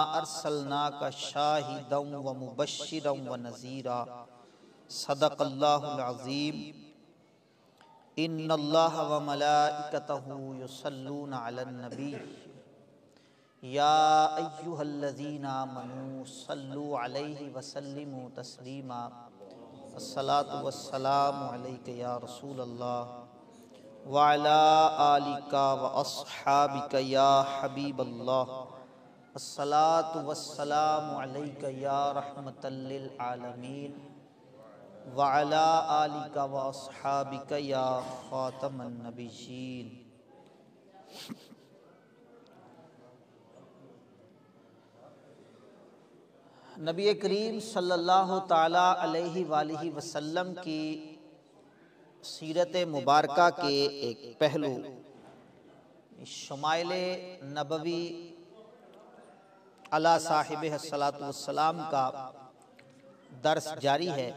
अरसलनाका शाहिदन व मुबश्शिरन व नज़ीरा सदक़ल्लाहुल अज़ीम। इन्नल्लाह व मलाइकतहु युसल्लूना अलन नबी या अय्युहल्लज़ीना आमनू सल्लु अलैहि व सल्लिमू तस्लीमा। अस्सलातु वस्सलामु अलैका या रसूलल्लाह व अला आलिका व अस्हाबिका या हबीबल्लाह। अस्सलातु वस्सलामु अलैका या रहमतल लिल आलमीन व अला आलिका व अस्हाबिका या खातमन नबिय्यीन। नबी करीम सल्लल्लाहु ताला अलैहि वालिहि वसल्लम की सीरत मुबारका के एक पहलू शमाइले नबवी अला साहिब अस्सलातु वस्सलाम का दर्स जारी है।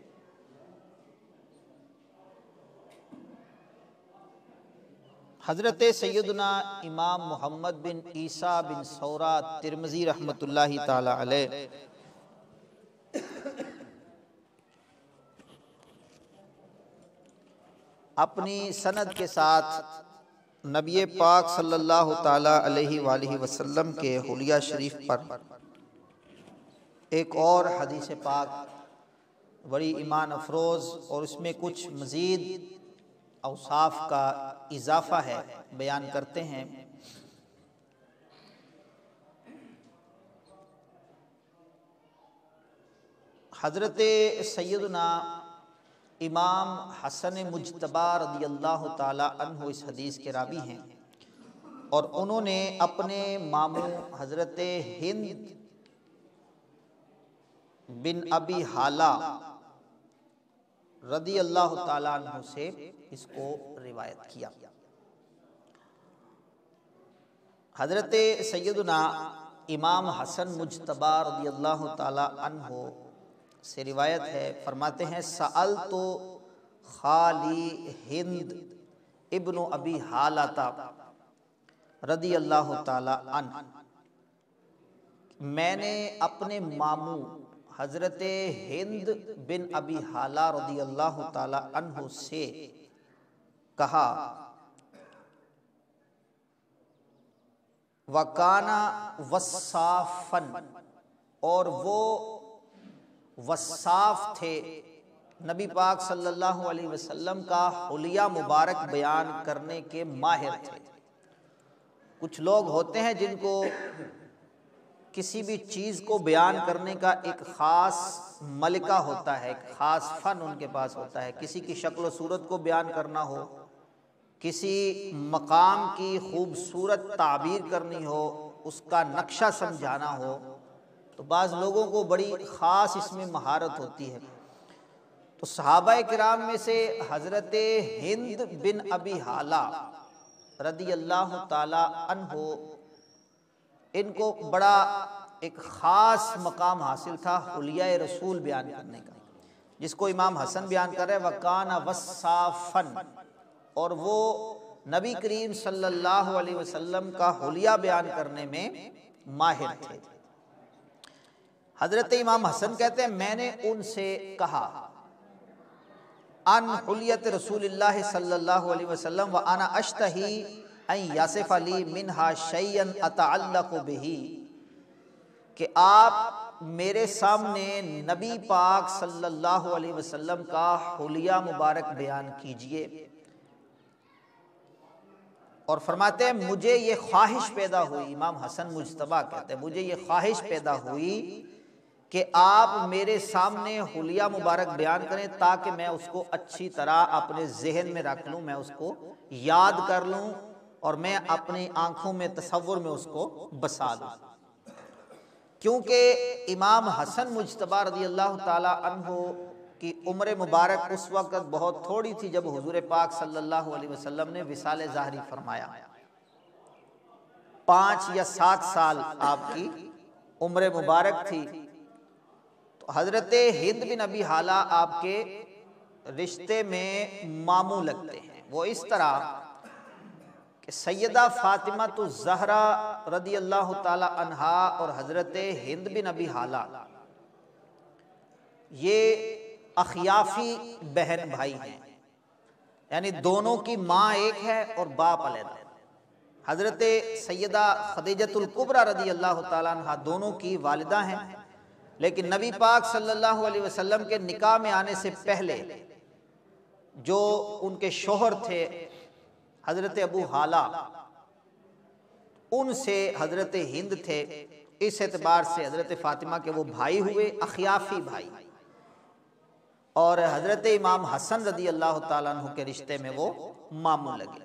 हज़रत सैयदना इमाम मोहम्मद बिन ईसा बिन सौरा तिरमिज़ी रहमतुल्लाहि ताला अलैह अपनी सनद के साथ नबी पाक सल्लल्लाहु ताला अलैहि वालिहि वसल्लम के हुलिया शरीफ पर एक और हदीस पाक बड़ी ईमान अफरोज़ और उसमें कुछ मज़ीद औसाफ का इजाफा है, बयान करते हैं। हज़रत सैयदना इमाम हसन मुज्तबा रदियल्लाहु ताला अन्हु इस हदीस के रावी हैं और उन्होंने अपने मामू हज़रत हिंद बिन अबी हाला रदियल्लाहु ताला अन्हु से इसको रिवायत किया। हज़रत सैयदना इमाम हसन मुज्तबा रदियल्लाहु ताला अन्हु से रिवायत है, फरमाते हैं सअल तो खाली हिंद इब्नु अबी हालाता रदियल्लाहु ताला अन्हु, मैंने अपने मामू हज़रत हिंद बिन अबी हाला रदियल्लाहु ताला अन्हु से कहा वकाना वस्साफन, और वो वस्साफ थे, नबी पाक सल्लल्लाहु अलैहि वसल्लम का हुलिया मुबारक बयान करने के माहिर थे। कुछ लोग होते हैं जिनको किसी भी चीज़ को बयान करने का एक ख़ास मलिका होता है, एक ख़ास फ़न उनके पास होता है। किसी की शक्ल व सूरत को बयान करना हो, किसी मकाम की खूबसूरत ताबीर करनी हो, उसका नक्शा समझाना हो, तो बाज़ लोगों को बड़ी ख़ास इसमें महारत होती है। तो सहाबाए किराम में से हज़रत हिंद बिन अबी हाला रदियल्लाहु ताला अन्हु, इनको बड़ा एक ख़ास मकाम हासिल था हुलिया रसूल बयान करने का, जिसको इमाम हसन बयान कर रहे हैं वकाना वस्साफन, और वो नबी करीम सल्लल्लाहु अलैहि वसल्लम का हुलिया बयान करने में माहिर थे। हज़रत इमाम हसन कहते हैं मैंने उनसे कहा अन हुलियत रसूलिल्लाह सल्लल्लाहु अलैहि वसल्लम व अना अश्तही अन यासिफ अली मिनहा शैयन अतअल्लक़ु बिही, कि आप मेरे सामने नबी पाक सल्लल्लाहु अलैहि वसल्लम का हुलिया मुबारक बयान कीजिए। और फरमाते हैं मुझे ये ख्वाहिश पैदा हुई, इमाम हसन मुज्तबा कहते हैं मुझे ये ख्वाहिश पैदा हुई कि आप मेरे सामने हुलिया मुबारक बयान करें ताकि मैं उसको अच्छी तरह अपने जहन में रख लूँ, मैं उसको याद कर लूँ और मैं अपनी आंखों में तसव्वुर में उसको बसा लूँ। क्योंकि इमाम हसन मुज्तबा रज़ियल्लाहु ताला अन्हु की उम्र मुबारक उस वक्त बहुत थोड़ी थी जब हुजूर पाक सल्लल्लाहु अलैहि वसल्लम ने विसाले ज़ाहरी फरमाया। 5 या 7 साल आपकी उम्र मुबारक थी। तो हजरत हिंद बिन अबी हाला आपके रिश्ते में मामू लगते हैं। वो इस तरह सैयदा फातिमा तो ज़हरा रदी अल्लाह ताला अन्हा और हज़रत हिंद बिन अबी हाला ये अखियाफी बहन भाई हैं, यानी दोनों की माँ एक है और बाप अलग है। हज़रत सैयदा खदीजतुल कुबरा रदी अल्लाह ताला अन्हा दोनों की वालिदा हैं, लेकिन नबी पाक सल्लल्लाहु अलैहि वसल्लम के निकाह में आने से पहले जो उनके शोहर थे हज़रत अबू हाला, उनसे हज़रत हिंद थे। इस एतबार से हज़रत फ़ातिमा के वो भाई हुए, अखियाफी भाई, और हज़रत इमाम हसन रदी अल्लाह ताला अन्हु के रिश्ते में वो मामू लगे।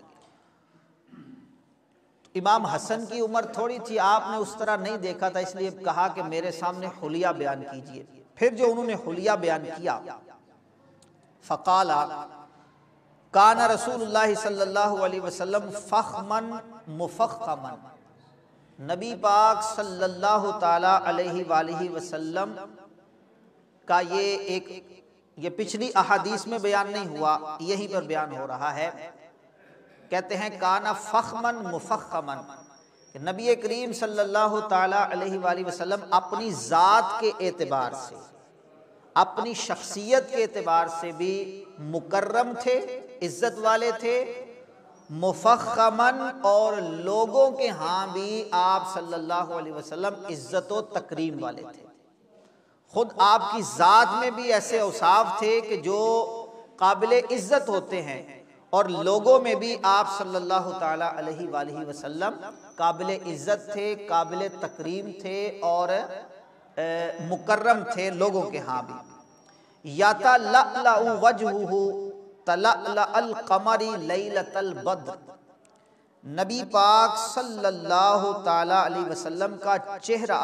इमाम हसन की उम्र थोड़ी थी, आपने उस तरह नहीं देखा था, इसलिए कहा कि मेरे सामने हुलिया बयान कीजिए। फिर जो उन्होंने हुलिया बयान किया, फ़क़ाला काना रसूलुल्लाह सल्लल्लाहु अलैहि वसल्लम फ़ख़्मन मुफ़ख़्ख़मन, नबी पाक सल्लल्लाहु ताला अलैहि वसल्लम का ये पिछली अहादीस में बयान नहीं हुआ, यहीं पर बयान हो रहा है। कहते हैं काना फ़ख़्मन मुफ़ख़्ख़मन, नबी करीम सल्लल्लाहु ताला अलैहि वसल्लम अपनी ज़ात के एतबार से, अपनी शख्सियत के एतबार से भी मुकर्रम थे, इज्जत वाले थे, मुफ़ख़्ख़मन, और लोगों के यहाँ भी आप सल्लल्लाहु अलैहि वसल्लम इज्जत व तकरीम वाले थे। खुद आपकी ज़ात में भी ऐसे औसाफ थे कि जो काबिले इज्जत होते हैं, और लोगों में भी आप सल्लल्लाहु ताला अलैहि वसल्लम काबिले इज्जत थे, काबिले तकरीम थे और मुकर्रम थे लोगों के यहाँ भी। यतलअलअ वजहुहु तलअलअल क़मरी लैलतल बद्र, नबी पाक सल्लल्लाहु ताला अलैहि वसल्लम का चेहरा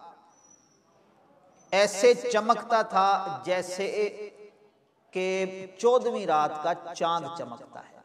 ऐसे चमकता था जैसे कि 14वीं रात का चांद चमकता है।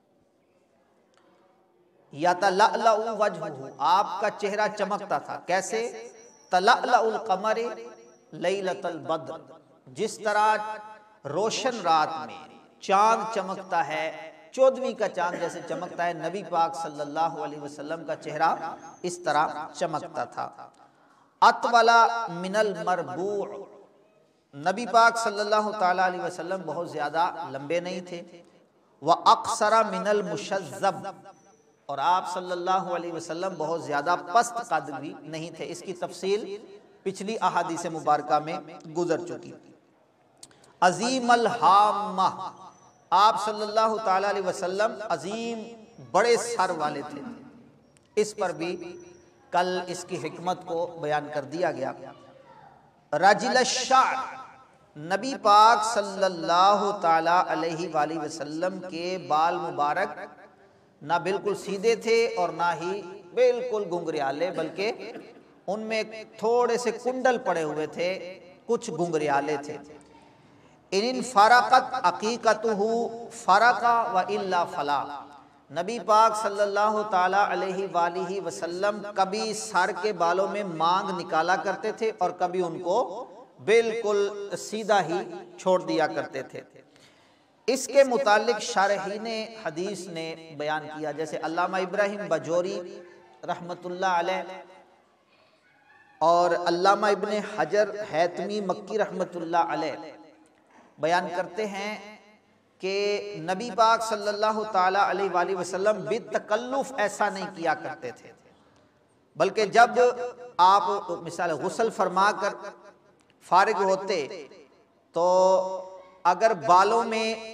यतलअलअ वजहुहु, आपका चेहरा चमकता था कैसे? तलअलअल क़मरी लैलतल बद्र, जिस तरह रोशन रात में चांद चमकता है, 14वीं का चांद जैसे चमकता है, नबी पाक सल्लल्लाहु अलैहि वसल्लम का चेहरा इस तरह चमकता था। अतवला मिनल मरबू, नबी पाक सल्लल्लाहु ताला अलैहि वसल्लम बहुत ज़्यादा लंबे नहीं थे। व अक्सरा मिनल मुशज़्ज़ब, और आप सल्लल्लाहु अलैहि वसल्लम बहुत ज़्यादा पस्त कद भी नहीं थे। इसकी तफसील पिछली अहादीस मुबारका में गुजर चुकी। अज़ीमल हाम्मा, आप सल्लल्लाहु ताला अलैहि वसल्लम अजीम बड़े सर वाले थे। इस पर भी कल इसकी हिकमत को बयान कर दिया गया। रजिल शा'r, नबी पाक सल्लल्लाहु ताला अलैहि वसल्लम के बाल मुबारक ना बिल्कुल सीधे थे और ना ही बिल्कुल घुंघरियाले, बल्कि उनमें थोड़े से कुंडल पड़े हुए थे, कुछ घुंघरियाले थे। इन फरकत अकीकतुहु फरका व इल्ला फला, नबी पाक सल्लल्लाहु ताला अलैहि वसल्लम कभी सर के बालों में मांग निकाला करते थे और कभी उनको बिल्कुल सीधा ही छोड़ दिया करते थे। इसके मुतालिक शारहीने हदीस ने बयान किया, जैसे अल्लामा इब्राहिम बजोरी रहमतुल्लाह अलैह और अल्लामा इब्ने हजर हैतमी मक्की रहमतुल्लाह अलैह बयान करते हैं कि नबी पाक सल्लल्लाहु ताला अलैहि वसल्लम बितकल्लुफ ऐसा नहीं किया करते थे, बल्कि जब आप मिसाल गुस्ल फरमा कर फारिग होते तो अगर बालों में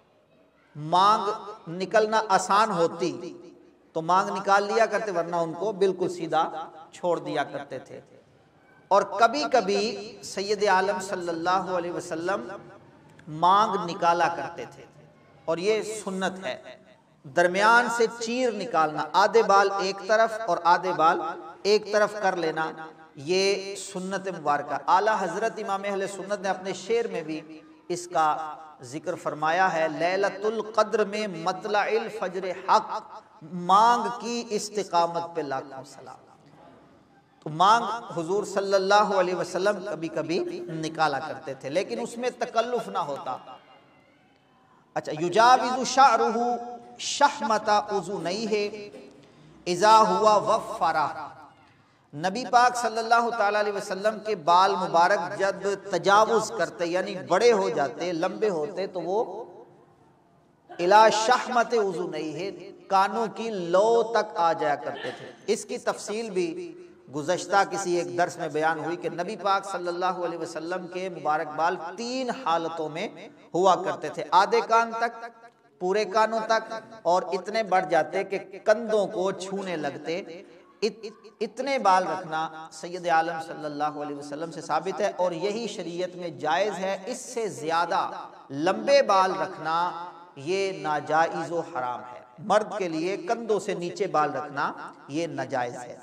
मांग निकलना आसान होती तो मांग निकाल लिया करते, वरना उनको बिल्कुल सीधा छोड़ दिया करते थे। और कभी कभी सैयद आलम सल्लल्लाहु अलैहि वसल्लम मांग निकाला करते थे, और ये सुन्नत है। दरमियान से चीर निकालना, आधे बाल एक तरफ और आधे बाल एक तरफ कर लेना, ये सुन्नत मुबारका। आला हजरत इमाम अहले सुन्नत ने अपने शेर में भी इसका जिक्र फरमाया है। लैलतुल क़द्र में मतलाइल फज्र हक, मांग की इस्तिकामत पे लाखों सलाम। तो मांग हुजूर सल्लल्लाहु अलैहि वसल्लम कभी कभी निकाला करते थे, लेकिन उसमें तकल्लुफ ना होता। अच्छा, युजाविज़ु शाअरुहु शहमता उज़ुनई है इज़ा हुआ वफ़रा। नबी पाक सल्लल्लाहु ताला अलैहि वसल्लम के बाल मुबारक जब तजावुज़ करते यानी बड़े हो जाते, लंबे होते, तो वो इला शहमत उज़ुनई है, कानों की लो तक आ जाया करते थे। इसकी तफसील भी गुज़श्ता किसी एक दर्स में बयान हुई कि नबी पाक सल्लल्लाहु अलैहि वसल्लम के मुबारक बाल 3 हालतों में हुआ करते थे, आधे कान तक, पूरे कानों तक, और इतने बढ़ जाते कि कंधों को छूने लगते। इतने बाल रखना सैयद आलम सल्लल्लाहु अलैहि वसल्लम से साबित है और यही शरीयत में जायज़ है। इससे ज़्यादा लंबे बाल रखना ये नाजाइज़ व हराम है। मर्द के लिए कंधों से नीचे बाल रखना ये नाजायज़ है।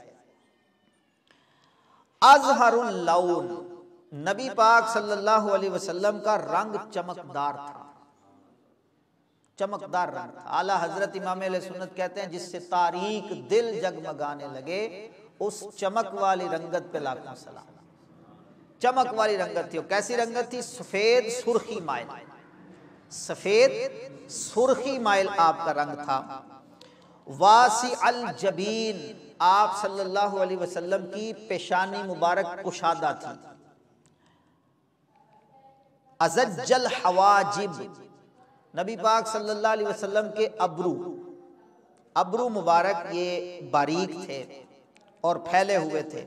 अज़हरुल लौन, नबी पाक सल्लल्लाहु अलैहि वसल्लम का रंग चमकदार था, चमकदार रंग था। आला हजरत इमाम अहले सुन्नत कहते हैं जिससे तारीक दिल जगमगाने लगे, उस चमक वाली रंगत पे लाखों सलाम। चमक वाली रंगत थी। वो कैसी रंगत थी? सफेद सुर्खी माइल, सफेद सुर्खी माइल आपका रंग था। वासी अल जबीन, आप सल्लल्लाहु अलैहि वसल्लम की पेशानी मुबारक कुशादा थी। अज़ज्जल हवाजिब, नबी पाक सल्लल्लाहु अलैहि वसल्लम के अब्रू मुबारक ये बारीक थे और फैले हुए थे।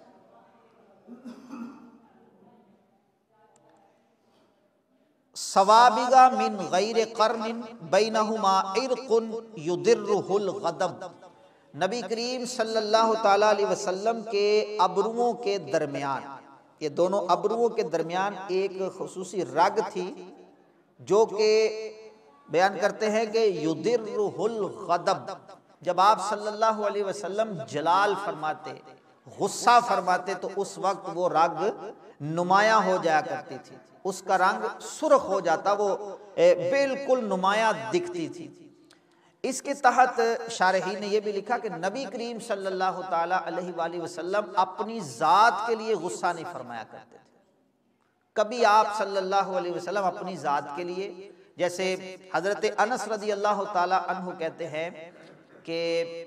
सवाबिगा मिन गैर कर्निन बैनहुमा इरकुन युदिर्रुहुल गदब, नबी करीम सल्लल्लाहु ताला अलैहि वसल्लम के अब्रुओं के दरमियान, ये दोनों अब्रुओं के दरमियान एक खुसूसी रग थी जो कि बयान करते हैं कि युदिर्रुहुल गदब, जब आप सल्लल्लाहु अलैहि वसल्लम जलाल फरमाते, गुस्सा फरमाते, तो उस वक्त वो रग नुमाया हो जाया करती थी, उसका रंग सुर्ख हो जाता, वो बिल्कुल नुमाया दिखती थी। इसके तहत शारहीन ने यह भी लिखा कि नबी करीम सल्लल्लाहु ताला अलैहि वसल्लम अपनी ज़ात के लिए गुस्सा नहीं फरमाया करते थे। कभी आप सल्लल्लाहु अलैहि वसल्लम अपनी ज़ात के लिए, जैसे हज़रत अनस रज़ी अल्लाह ताला अन्हु कहते हैं कि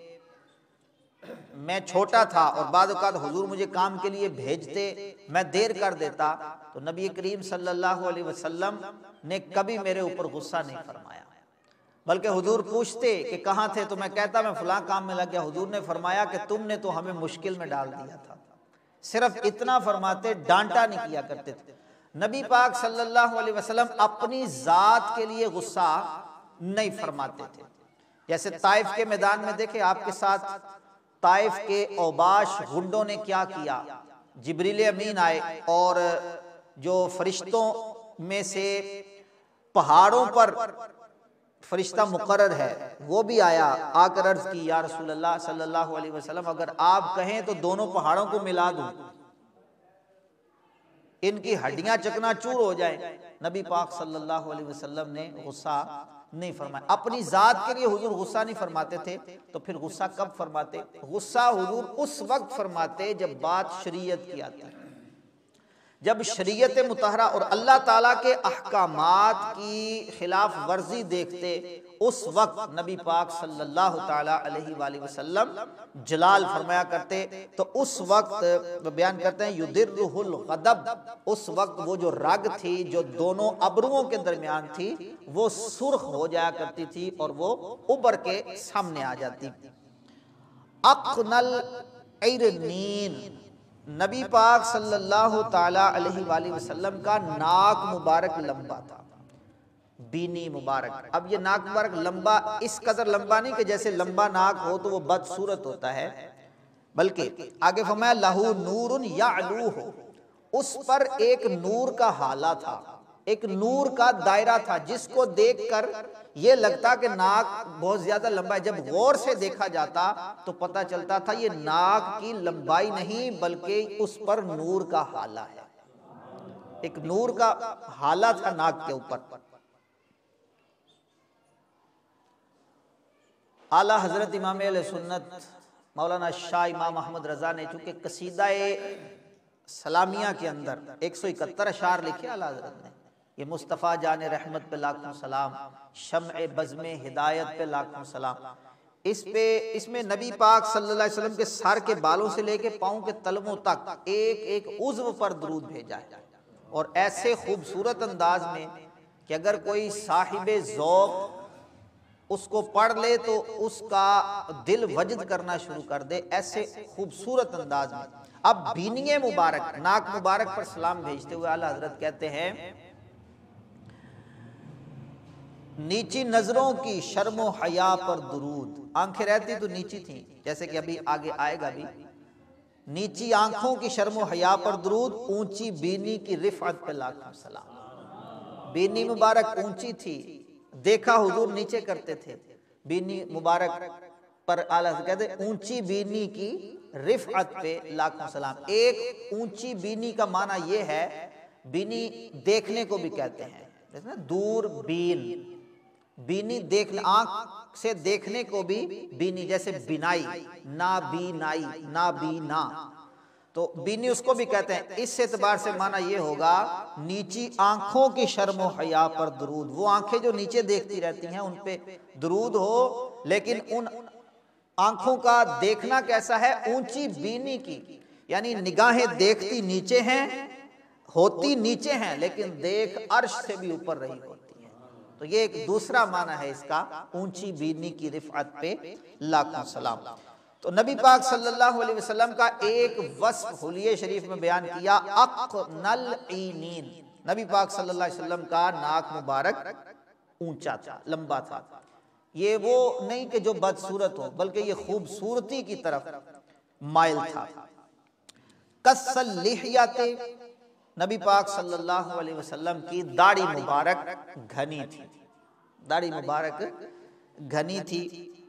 मैं छोटा था और बाद औक़ात हुजूर मुझे काम के लिए भेजते, मैं देर कर देता, तो नबी करीम सल्लल्लाहु अलैहि वसल्लम ने कभी मेरे ऊपर गुस्सा नहीं फरमाया, बल्कि हुजूर पूछते कि कहाँ थे, तो मैं कहता मैं फलां काम में लग गया। हुजूर ने फरमाया कि तुमने तो हमें मुश्किल में डाल दिया था। सिर्फ इतना फरमाते, डांटा नहीं किया करते थे। नबी पाक सल्लल्लाहु अलैहि वसल्लम अपनी ज़ात के लिए गुस्सा नहीं फरमाते थे। जैसे ताइफ के मैदान में देखे आपके साथ ताइफ के औबाश गुंडों ने क्या किया, जिब्रील अमीन आए और जो फरिश्तों में से पहाड़ों पर फरिश्ता मुकर्रर है वो भी आया, आकर अर्ज की या रसूल अल्लाह सल्लल्लाहु अलैहि वसल्लम, अगर आप कहें तो दोनों पहाड़ों को मिला दूं, इनकी हड्डियां चकनाचूर हो जाए। नबी पाक सल्लल्लाहु अलैहि वसल्लम ने गुस्सा नहीं फरमाया। अपनी जात के लिए हुजूर गुस्सा नहीं फरमाते थे, तो फिर गुस्सा कब फरमाते? गुस्सा हुजूर उस वक्त फरमाते जब बात शरीयत की आती, जब शरीयत मुतहरा और अल्लाह ताला के अहकामात की खिलाफ वर्जी देखते, उस वक्त नबी पाक सल्लल्लाहु ताला अलैहि वसल्लम जलाल फरमाया करते। तो उस वक्त बयान करते हैं युदिर्रुहुल गदब, उस वक्त वो जो रग थी जो दोनों अब्रुओं के दरमियान थी वो सुर्ख हो जाया करती थी और वो उबर के सामने आ जाती। अक़नल इरनीन, नबी पाक सल्लल्लाहु ताला अलैहि वसल्लम का नाक मुबारक लंबा था, बीनी मुबारक। अब ये नाक मुबारक लंबा इस कदर लंबा नहीं कि जैसे लंबा नाक हो तो वो बदसूरत होता है, बल्कि आगे फरमाया लहू नूरुन यालू हो, उस पर एक नूर का हाला था, एक नूर का दायरा था, जिसको देखकर ये लगता कि नाक बहुत ज्यादा लंबा है। जब गौर से देखा जाता तो पता चलता था ये नाक की लंबाई नहीं बल्कि उस पर नूर का हाला है, एक नूर का हाला था नाक के ऊपर। आला हजरत इमाम अहले सुन्नत मौलाना शाह इमाम अहमद रजा ने चूंकि कसीदा सलामिया के अंदर 171 अशार लिखे आला हजरत ने, ये मुस्तफ़ा जान रहमत पे लाखों सलाम, शम्अ बज़्म हिदायत पे लाखों सलाम। इसमें नबी पाक सल्लल्लाहु अलैहि वसल्लम के सर के बालों से लेके पाँव के तलवों तक एक एक उज़्व पर दुरूद भेजा है, और ऐसे खूबसूरत अंदाज में कि अगर कोई साहिबे ज़ौक़ उसको पढ़ ले तो उसका दिल वजद करना शुरू कर दे, ऐसे खूबसूरत अंदाज में। अब बीनिए मुबारक, नाक मुबारक पर सलाम भेजते हुए आला हजरत कहते हैं, नीची नजरों की शर्मो हया पर दुरूद। आंखें रहती तो नीची थी, जैसे कि अभी आगे आएगा भी। नीची आंखों की शर्मो हया पर दुरूद, ऊंची बीनी की रिफअत पे लाखों सलाम। बीनी मुबारक ऊंची थी, देखा हुजूर नीचे करते थे, बीनी मुबारक पर आला कहते ऊंची बीनी की रिफअत पे लाखों सलाम। एक ऊंची बीनी का माना यह है, बीनी देखने को भी कहते हैं, जैसे ना दूर बीन, बीनी देखने, आंख से देखने को भी बीनी, जैसे बिनाई, ना बीनाई, ना बीना, तो बीनी उसको भी कहते हैं। इस एतबार से माना ये होगा, नीची आंखों की शर्मो हया पर दुरूद। वो आंखें जो नीचे देखती रहती हैं उन पे दुरूद हो, लेकिन उन आंखों का देखना कैसा है, ऊंची बीनी की, यानी निगाहें देखती नीचे हैं, होती नीचे हैं, लेकिन देख अर्श से भी ऊपर रही होती है। तो ये एक दूसरा माना है इसका, ऊंची बीनी की रिफअत पे लाखों सलाम। तो नबी पाक सल्लल्लाहु अलैहि वसल्लम का एक वस्फ हुलिये शरीफ में बयान किया, अक़नल ईनीन। नबी पाक सल्लल्लाहु अलैहि वसल्लम का नाक मुबारक ऊंचा था, लंबा था। ये वो नहीं कि जो बदसूरत हो, बल्कि ये खूबसूरती की तरफ माइल था। कस्सल लिहयाते, नबी पाक सल्लल्लाहु अलैहि वसल्लम की दाढ़ी मुबारक घनी थी, दाढ़ी मुबारक घनी थी।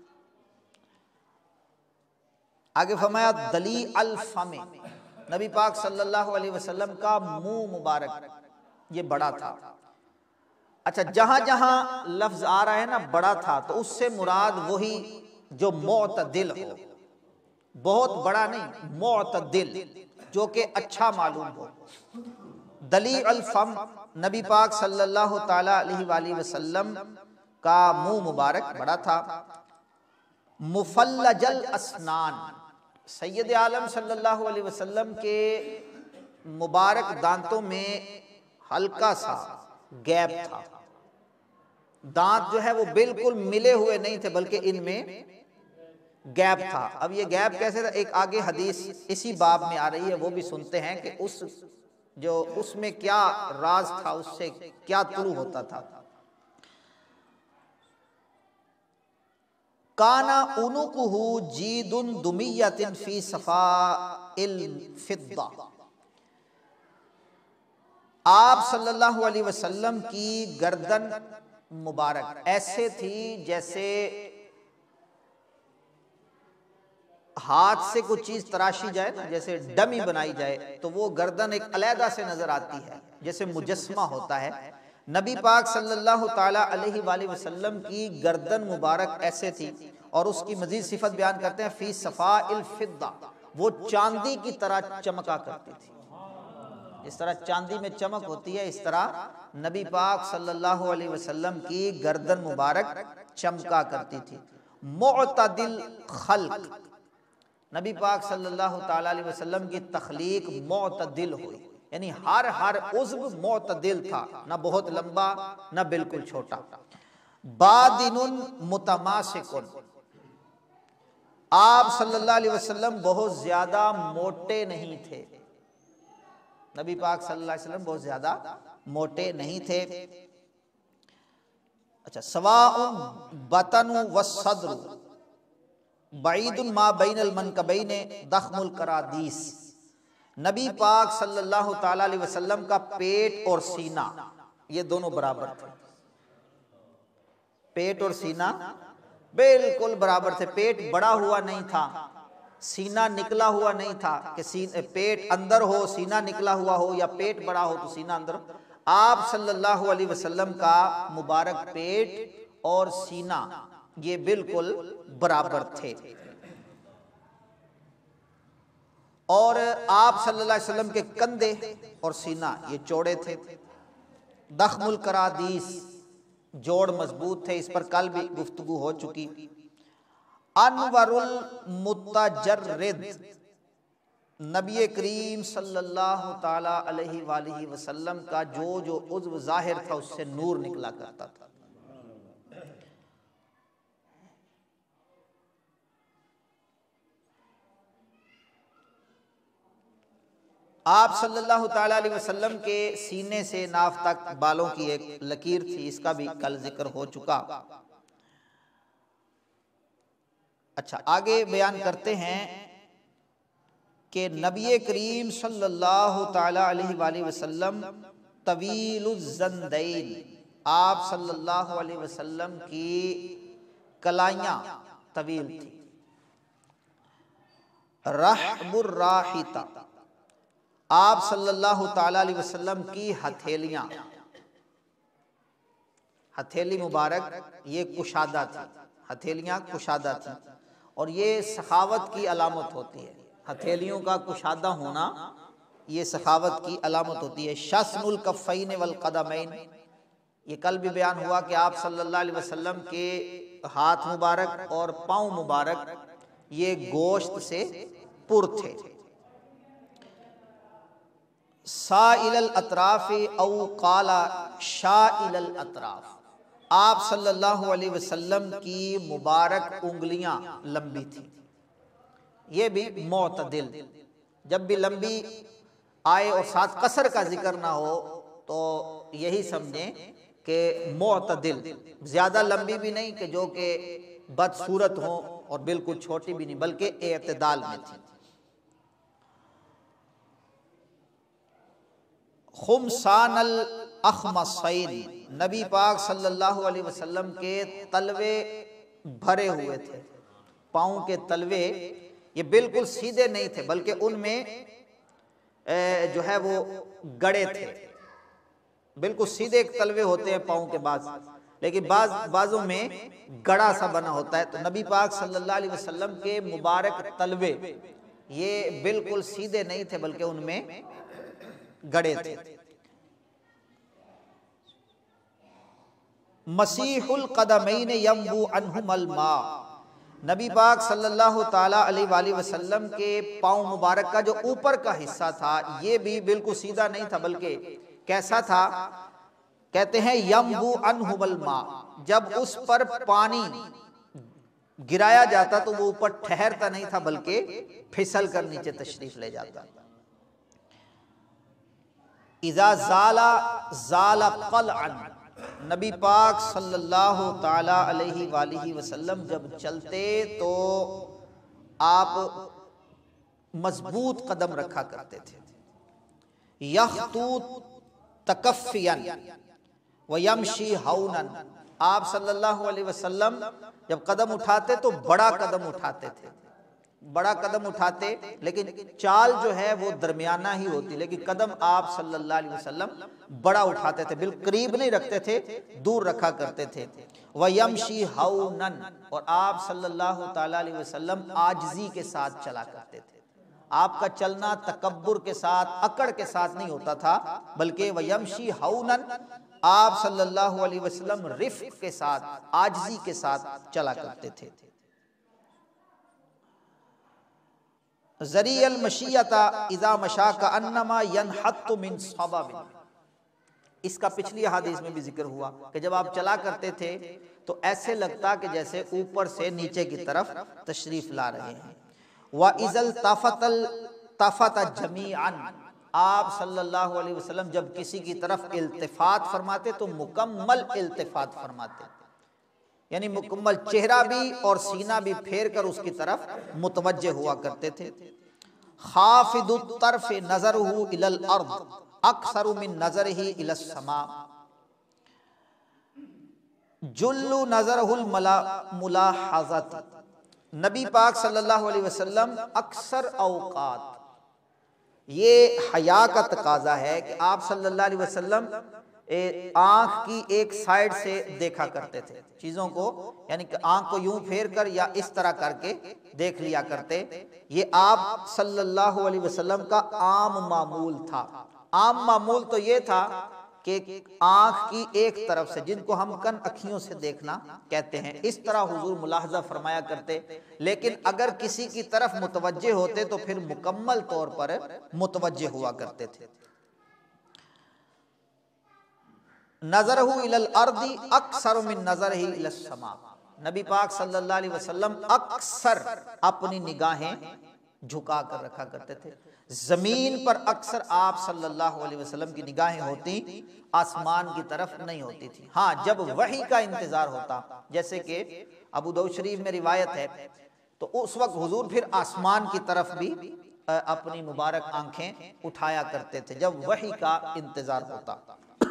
आगे फरमाया दली अल फमे, नबी पाक सल्लल्लाहु अलैहि वसल्लम का मुंह मुबारक ये बड़ा था। अच्छा, जहां जहां लफ्ज आ रहा है ना बड़ा था, तो उससे मुराद वही जो मोतदिल हो, बहुत बड़ा नहीं, मोतदिल, जो कि अच्छा मालूम हो। दली अल फम, नबी पाक सल्लल्लाहु ताला अलैहि वसल्लम का मुंह मुबारक बड़ा था। मुफल्लजल अस्नान, सैयद आलम सल्लल्लाहु अलैहि वसल्लम के मुबारक दांतों में हल्का सा गैप था। दांत जो है वो बिल्कुल मिले हुए नहीं थे, बल्कि इनमें गैप था। अब ये गैप कैसे था, एक आगे हदीस इसी बाब में आ रही है, वो भी सुनते हैं कि उसमें क्या राज था, उससे क्या तुलू होता था। काना उनुकुहु जीदुन दुमियतिन फी सफाइल फिद्दा, आप सल्लल्लाहु अलैहि वसल्लम की गर्दन मुबारक ऐसे थी जैसे हाथ से कुछ चीज तराशी जाए ना, जैसे डमी बनाई जाए, तो वो गर्दन एक अलहदा से नजर आती है, जैसे मुजस्मा होता है। नबी पाक सल्लल्लाहु ताला अलैहि वसल्लम की गर्दन मुबारक ऐसे थी। और उसकी मजीद सिफत बयान करते हैं, फी सफाइल फिद्दा, वो चांदी की तरह चमका करती थी। इस तरह चांदी में चमक होती है, इस तरह नबी पाक सल्लल्लाहु अलैहि वसल्लम की गर्दन मुबारक चमका करती थी। मुअतदिल खल्क, नबी पाक सल्लल्लाहु ताला अलैहि वसल्लम की तख्लीक मुअतदिल हुई, यानी हर उज़्व मुअतदिल था, ना बहुत लंबा ना बिल्कुल छोटा। बादिनुन मुतमासिकुन, आप सल्लल्लाहु अलैहि वसल्लम बहुत ज्यादा मोटे नहीं थे। नबी पाक सल्लल्लाहु अलैहि वसल्लम बहुत ज्यादा मोटे नहीं थे। अच्छा, सवाउन बतनु वस्सद्रु बईदुन मा बैनल मनकबैने दख्मुल करादीस, नबी पाक सल्लल्लाहु ताला अलैहि वसल्लम का पेट और सीना ये दोनों बराबर थे। पेट और सीना बिल्कुल बराबर थे। पेट बड़ा हुआ नहीं था, सीना निकला हुआ नहीं था कि पेट अंदर हो सीना निकला हुआ हो, या पेट बड़ा हो तो सीना अंदर हो। आप सल्लल्लाहु अलैहि वसल्लम का मुबारक पेट और सीना ये बिल्कुल बराबर थे। और आप सल्लल्लाहु अलैहि वसल्लम के कंधे और सीना ये चौड़े थे। दख्मुल करादीस, जोड़ मजबूत थे, इस पर कल भी गुफ्तगू हो चुकी। अनवरुल मुतजर्रिद, नबी करीम सल्लल्लाहु ताला अलैहि वालिहि वसल्लम का जो उज़्व ज़ाहिर था उससे नूर निकला करता था। आप सल्लल्लाहु ताला अलैहि वसल्लम के सीने से नाफ तक बालों की एक लकीर थी, इसका भी कल जिक्र हो चुका। अच्छा, आगे बयान करते हैं कि नबी करीम सल्लल्लाहु ताला अलैहि वसल्लम तवीलुज़्ज़न्दैन, आप सल्लल्लाहु अलैहि वसल्लम की कलाइयाँ तवील थी। रहबुर्राहिता, आप सल्लल्लाहु ताला अलैहि वसल्लम की हथेलियाँ, हथेली मुबारक ये कुशादा थी, हथेलियाँ कुशादा थी, और ये सखावत की अलामत होती है। हथेलियों का कुशादा होना ये सखावत की अलामत होती है। शस्नुल कफ़ैन वल क़दमैन, ये कल भी बयान हुआ कि आप सल्लल्लाहु अलैहि वसल्लम के हाथ मुबारक और पाँव मुबारक ये गोश्त से पुर थे। साइलल अतराफ औ काला शाइलल अतराफ, आप सल्लल्लाहु अलैहि वसल्लम की मुबारक उंगलियां लंबी थी, ये भी मोतदिल। जब भी लंबी आए और साथ कसर का जिक्र ना हो तो यही समझें कि मोतदिल, ज्यादा लंबी भी नहीं कि जो कि बदसूरत हो और बिल्कुल छोटी भी नहीं, बल्कि एतदाल में थी। खुमसानल अखमसैन, नबी पाक सल्लल्लाहु अलैहि वसल्लम के तलवे भरे हुए थे। पाँव के तलवे ये बिल्कुल सीधे नहीं थे, बल्कि उनमें जो है वो गड़े थे। बिल्कुल सीधे एक तलवे होते हैं पाँव के बाज, लेकिन बाजों में गड़ा सा बना होता है। तो नबी पाक सल्लल्लाहु अलैहि वसल्लम के मुबारक तलवे ये बिल्कुल सीधे नहीं थे, बल्कि उनमें गड़े थे। मसीहुल कदमैन यंबु अन्हुमल मा, नबी पाक सल्लल्लाहु ताला अलैहि वसल्लम के पाँव मुबारक का जो ऊपर का हिस्सा था ये भी बिल्कुल सीधा नहीं था, बल्कि कैसा था, कहते हैं यंबु अन्हुमल मा, जब उस पर पानी गिराया जाता तो वो ऊपर ठहरता नहीं था, बल्कि फिसल कर नीचे तशरीफ ले जाता। इज़ा ज़ाला ज़ाला क़लअन, नबी पाक सल्लल्लाहु ताला अलैहि वसल्लम जब चलते तो आप मजबूत कदम रखा करते थे। यख्तू तकफ़ियन व यमशी हौनन, आप सल्लल्लाहु अलैहि वसल्लम जब कदम उठाते तो बड़ा कदम उठाते थे, बड़ा कदम उठाते, लेकिन चाल जो है वो दरमियाना ही होती, लेकिन कदम आप सल्लल्लाहु अलैहि वसल्लम बड़ा उठाते थे, बिल्कुल करीब नहीं रखते थे, दूर रखा करते थे। व यमशी हौनन, और आप सल्लल्लाहु ताला अलैहि वसल्लम आजिज़ी के साथ चला करते थे। आपका चलना तकब्बुर के साथ, अकड़ के साथ नहीं होता था, बल्कि व यमशी हौनन, आप सल्लल्लाहु अलैहि वसल्लम रिफ्क़ के साथ, आजिज़ी के साथ चला करते थे। ज़रियल मशियता इज़ा मशा का अन्नमा यनहत्तु मिन सबब, इसका पिछली हदीस में भी जिक्र हुआ कि जब आप चला करते थे तो ऐसे लगता कि जैसे ऊपर से नीचे की तरफ तशरीफ ला रहे हैं। व इज़ल तफत जमीअन, आप सल्लल्लाहु अलैहि वसल्लम जब किसी की तरफ इल्तिफात फरमाते तो मुकम्मल इल्तिफात फरमाते, यानी मुकम्मल चेहरा भी और सीना भी फेर कर उसकी तरफ मुतवज्जे हुआ करते थे। खाफिदुत तरफ नज़रुहु इलल अर्द अक्सरु मिन नज़रिही इलस समा, जुल्लु नज़रहुल मुलाहज़त, नबी पाक सल्लल्लाहु अलैहि वसल्लम अक्सर औकात, ये हया का तकाजा है कि आप सल्लल्लाहु अलैहि वसल्लम आंख की एक साइड से देखा करते थे चीजों को, यानी कि आंख को यूं फेर कर या इस तरह करके देख लिया करते। ये आप सल्लल्लाहु अलैहि वसल्लम का आम मामूल था। आम मामूल तो ये था कि आंख की एक तरफ से, जिनको हम कन अखियों से देखना कहते हैं, इस तरह हुजूर मुलाहजा फरमाया करते। लेकिन अगर किसी की तरफ मुतवज्जे होते तो फिर मुकम्मल तौर पर मुतवज्जे हुआ करते थे। नज़रहु इलल अर्दी अक्सर मिन नज़रही इलस समा, नबी पाक सल्लल्लाहु अलैहि वसल्लम अक्सर अपनी निगाहें झुका कर रखा करते थे। जमीन पर अक्सर आप सल्लल्लाहु अलैहि वसल्लम की निगाहें होती, आसमान की तरफ नहीं होती थी। हाँ, जब वही का इंतजार होता, जैसे कि अबू दाऊद शरीफ में रिवायत है, तो उस वक्त हुजूर फिर आसमान की तरफ भी अपनी मुबारक आंखें उठाया करते थे जब वही का इंतजार होता।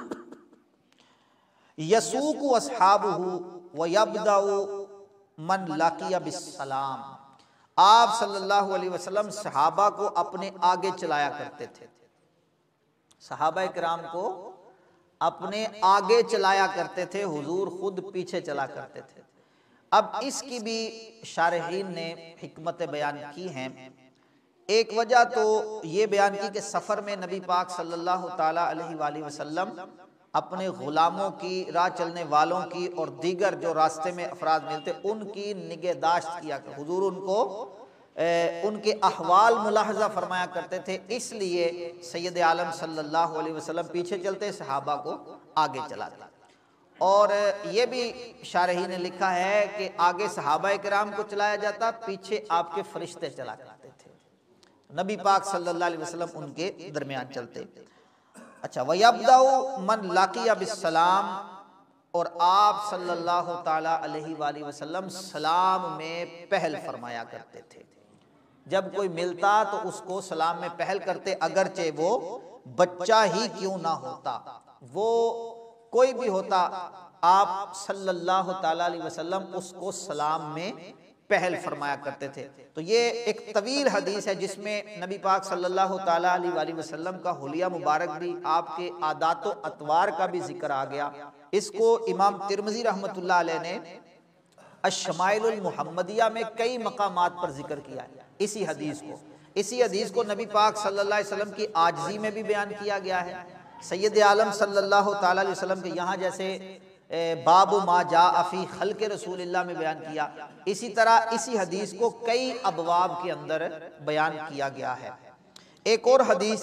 यसूकु अस्हाबुहु व यब्दउ मन लकिया बिस्सलाम, आप सल्लल्लाहु अलैहि वसल्लम सहाबा को अपने आगे चलाया करते थे, सहाबा किराम को अपने आगे चलाया करते थे, हुजूर खुद पीछे चला करते थे। अब इसकी भी शारहीन ने हिकमत बयान की हैं। एक वजह तो ये बयान की कि सफ़र में नबी पाक सल्लल्लाहु ताला अलैहि वसल्लम अपने ग़ुलामों की, राह चलने वालों की और दीगर जो रास्ते में अफराद मिलते उनकी निगहदाश्त किया कर, हुजूर उनको उनके अहवाल मुलाहजा फरमाया करते थे। इसलिए सैयद आलम सल्लल्लाहु अलैहि वसल्लम पीछे चलते, सहाबा को आगे चलाते। और ये भी शारही ने लिखा है कि आगे सहाबा किराम को चलाया जाता, पीछे आपके फरिश्ते चला करते थे, नबी पाक सल्लल्लाहु अलैहि वसल्लम उनके दरमियान चलते। अच्छा, वयब्दाउ मन लाकिया बिस्सलाम, और आप सल्लल्लाहु ताला अलैहि वसल्लम सलाम में पहल फरमाया करते थे। जब कोई मिलता तो उसको सलाम में पहल करते, अगरचे वो बच्चा ही क्यों ना होता, वो कोई भी होता, आप सल्लल्लाहु ताला अलैहि वसल्लम उसको सलाम में पहल फरमाया करते थे। तो ये एक तवील हदीस है जिसमें नबी पाक सल्लल्लाहु ताला अलैहि वसल्लम का हुलिया मुबारक भी, आपके आदातो अतवार का भी जिक्र आ गया। इसको इमाम तिरमिज़ी रहमतुल्लाह अलैह ने अश-शमाइलुल मुहम्मदिया में कई मकामात पर जिक्र किया है इसी हदीस को नबी पाक सल्लल्लाहु अलैहि वसल्लम की आजिज़ी में भी बयान किया गया है। सैयद आलम सल्लल्लाहु ताला अलैहि वसल्लम के यहाँ जैसे बाबु मा जा अफी खल्क़ रसूलिल्लाह में बयान किया, इसी तरह इसी हदीस को कई अबवाब के अंदर बयान किया गया है। एक और हदीस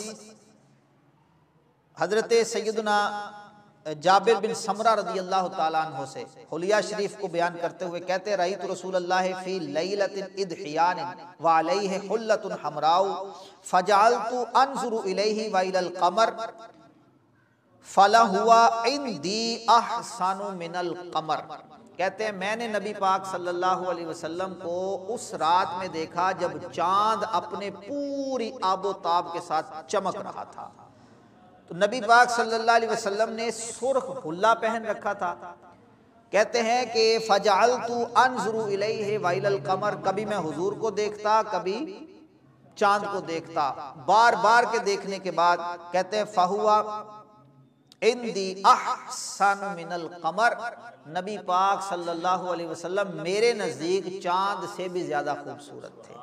हजरत सैयदना जाबिर बिन समरा रज़ियल्लाहु ताला अन्हु से हुलिया शरीफ को बयान करते हुए कहते, रअयतु रसूलल्लाह फी लैलतिन इदहियान व अलैहि हुल्लतुन हमराउ फजअलतु अंजुरु इलैहि व इलल कमर फलहुवा इंदी अहसनु मिनल कमर। कहते हैं मैंने नबी पाक सल्लल्लाहु अलैहि वसल्लम को उस रात में देखा जब चांद अपने पूरी आबोताब के साथ चमक रहा था। तो नबी पाक सल्लल्लाहु अलैहि वसल्लम ने सुर्ख हुल्ला पहन रखा था। कहते हैं कि फजअलतु अंजुरु इलैहि व इलल कमर, कभी मैं हुजूर को देखता, कभी चांद को देखता। बार बार के देखने के बाद कहते हैं फहुआ इंदी अहसन मिनल कमर, नबी पाक सल्लल्लाहु अलैहि वसल्लम मेरे नजदीक चांद से भी ज्यादा खूबसूरत थे।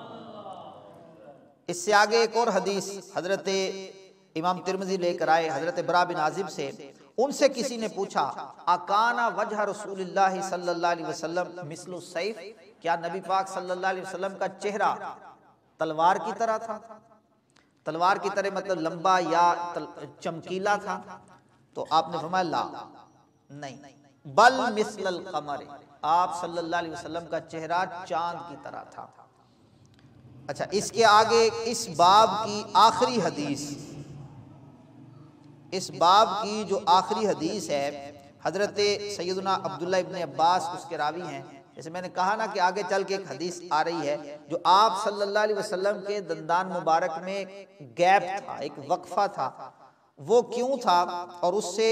इससे आगे एक और हदीस हजरत इमाम तिरमिज़ी लेकर आए हजरत बरा बिन आजिब से, उनसे किसी ने पूछा अकाना वजह रसूलुल्लाह सल्लल्लाहु अलैहि वसल्लम मिस्लु सैफ, क्या नबी पाक सल्लल्लाहु अलैहि वसल्लम का चेहरा तलवार की तरह था? तलवार की तरह मतलब लंबा या चमकीला था? तो आपने फरमाया ला, नहीं, बल मिस्लल कमर, आप सल्लल्लाहु अलैहि वसल्लम का चेहरा चांद की तरह था। अच्छा, इसके आगे इस बाब की आखिरी हदीस, इस बाब की जो आखिरी हदीस है हजरत सैयदना अब्दुल्लाह इब्न अब्बास उसके रावी हैं। जैसे मैंने कहा ना कि आगे चल के एक हदीस आ रही है जो आप सल्लल्लाहु अलैहि वसल्लम के दंदान मुबारक में गैप था, एक वक्फा था, वो क्यों था और उससे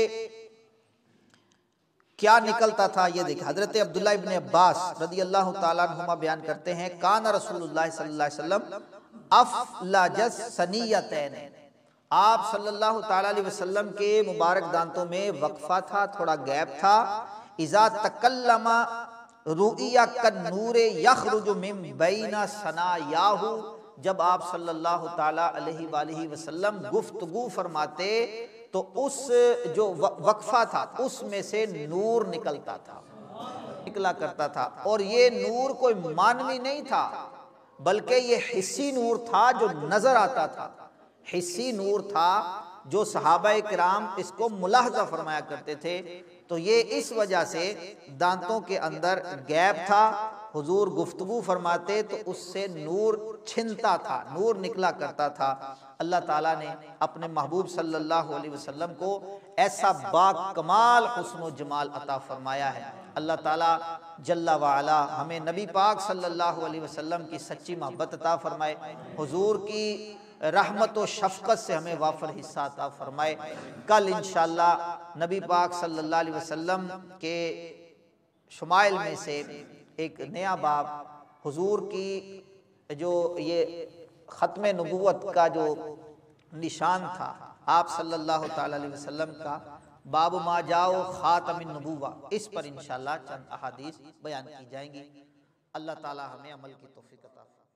क्या निकलता था ये देखिए। हजरत अब्दुल्लाह इब्न अब्बास रदियल्लाहु ताला अन्हुमा बयान करते हैं काना रसूलुल्लाह सल्लल्लाहु अलैहि वसल्लम अफलजस सनियतैन, आप सल्लल्लाहु ताला अलैहि वसल्लम के मुबारक दांतों में वक्फा था, थोड़ा गैप था। इज़ा तकल्लमा रुइया कन्नूरे यखरुजु मिन बैना सनायाहु, जब आप सल्लल्लाहु ताला अलैहि वसल्लम गुफ्तगू फरमाते तो उस जो वक्फा था उसमें से नूर निकलता था, निकला करता था। और ये नूर कोई मानवी नहीं था, बल्कि ये हिस्सी नूर था जो नजर आता था, हिस्सी नूर था जो सहाबाए किराम इसको मुलाहजा फरमाया करते थे। तो ये इस वजह से दांतों के अंदर गैप था, हुजूर गुफ्तगू फरमाते तो उससे नूर छिनता था, नूर निकला करता था। अल्लाह ताला ने अपने महबूब सल्लल्लाहु अलैहि वसल्लम को ऐसा बाकमाल हुस्न व जमाल अता फरमाया है। अल्लाह ताला जल्ला वाला हमें नबी पाक सल्लल्लाहु अलैहि वसल्लम की सच्ची मोहब्बत अता फरमाए, हुजूर की रहमत व शफ़क़त से हमें वाफर हिस्सा अता फरमाए। कल इंशाअल्लाह नबी पाक सल्लल्लाहु अलैहि वसल्लम के शुमाइल में से एक नया बाब, हुजूर की जो ये ख़त्म नबूवत का जो निशान था आप सल्लल्लाहु ताला अलैहि वसल्लम का, बाब मा जाओ ख़ातमिन नबूवा, इस पर इंशाअल्लाह चंद अहादीस बयान की जाएंगी। अल्लाह ताला हमें अमल की तौफीक अता फरमाए।